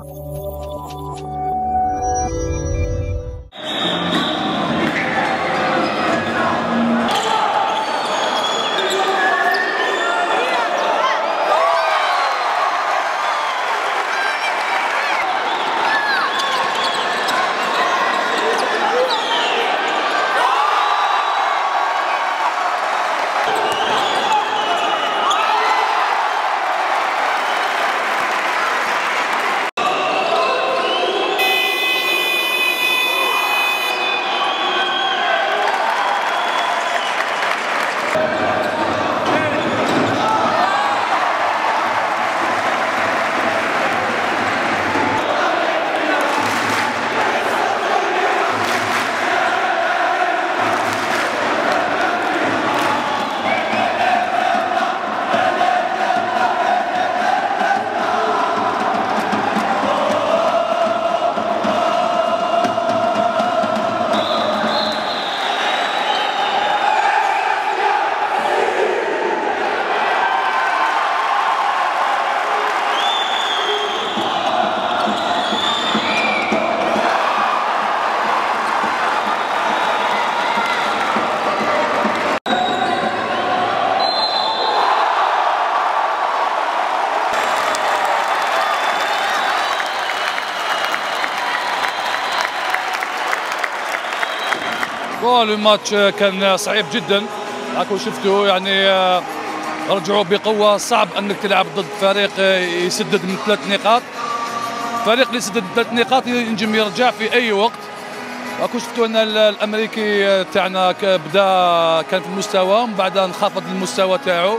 الماتش كان صعيب جدا، راكم شفتوا يعني رجعوا بقوه. صعب انك تلعب ضد فريق يسدد من 3 نقاط. فريق اللي يسدد 3 نقاط ينجم يرجع في اي وقت. راكم شفتوا ان الامريكي تاعنا بدا كان في المستوى ومن بعد انخفض المستوى تاعو.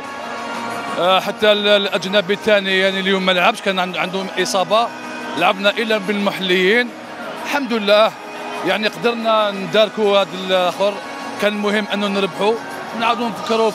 حتى الاجنبي الثاني يعني اليوم ما لعبش، كان عندهم اصابه. لعبنا الا بالمحليين الحمد لله، يعني قدرنا نداركوا هذا الاخر. كان المهم انه نربحوا، نعاودوا نفكروا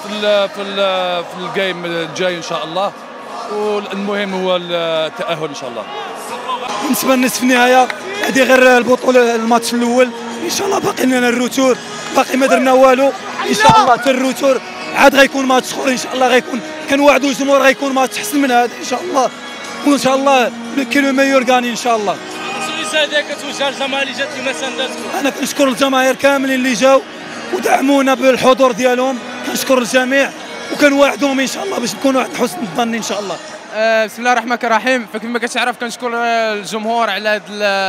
في الجيم الجاي ان شاء الله، والمهم هو التاهل ان شاء الله. بالنسبه لنصف النهايه هذه غير البطوله، الماتش الاول ان شاء الله باقي لنا الروتور، باقي ما درنا والو ان شاء الله. حتى الروتور عاد غيكون ماتش اخر ان شاء الله، غيكون كنوعدوا الجمهور غيكون ماتش احسن من هذا ان شاء الله، وان شاء الله كيلو ميور غاني ان شاء الله. هذا كتوجه للجماهير اللي جات اليوم سانداتكم. انا كنشكر الجماهير كاملين اللي جاوا ودعمونا بالحضور ديالهم، كنشكر الجميع وكنواعدهم ان شاء الله باش نكونوا عند حسن الظن ان شاء الله. بسم الله الرحمن الرحيم. فكيف ما كتعرف كنشكر الجمهور على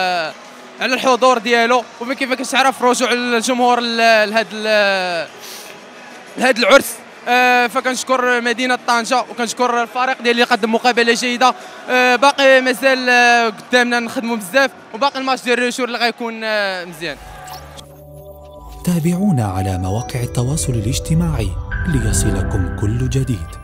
على الحضور ديالو، وكيف كتعرف رجوع الجمهور لهذا العرس. فكنشكر مدينه طنجه وكنشكر الفريق ديالي اللي قدم مقابله جيده. باقي مازال قدامنا نخدموا بزاف، وباقي الماتش ديال الريشور اللي غيكون مزيان. تابعونا على مواقع التواصل الاجتماعي ليصلكم كل جديد.